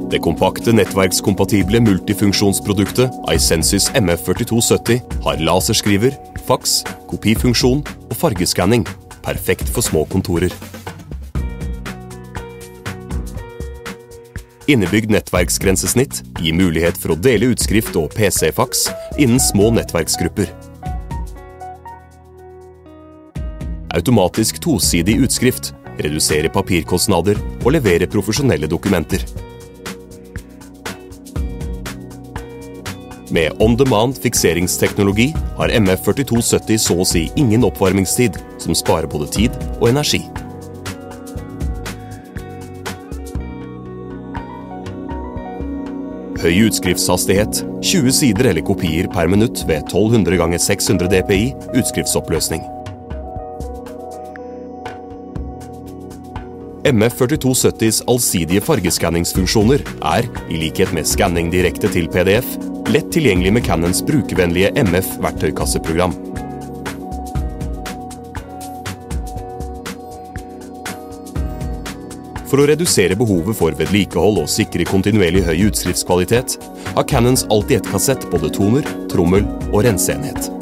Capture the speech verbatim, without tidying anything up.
Det kompakte nettverkskompatible multifunksjonsproduktet iSensus M F førtito sytti har laserskriver, fax, kopifunksjon og fargeskanning. Perfekt for små kontorer. Innebygd nettverksgrensesnitt gir mulighet for å dele utskrift og P C-fax innen små nettverksgrupper. Automatisk tosidig utskrift reduserer papirkostnader og leverer profesjonelle dokumenter. Med on-demand fikseringsteknologi har M F førtito sytti så å si ingen oppvarmingstid, som sparer både tid og energi. Høy utskriftshastighet, tjue sider eller kopier per minutt ved tolv hundre ganger seks hundre dpi utskriftsoppløsning. M F førtito syttis allsidige fargeskanningsfunksjoner er, i likhet med skanning direkte til P D F, lett tilgjengelig med Canons brukervennlige M F-verktøykasseprogram. For å redusere behovet for vedlikehold og sikre kontinuerlig høy utskriftskvalitet, har Canons alltid ett kassett både toner, trommel og renseenhet.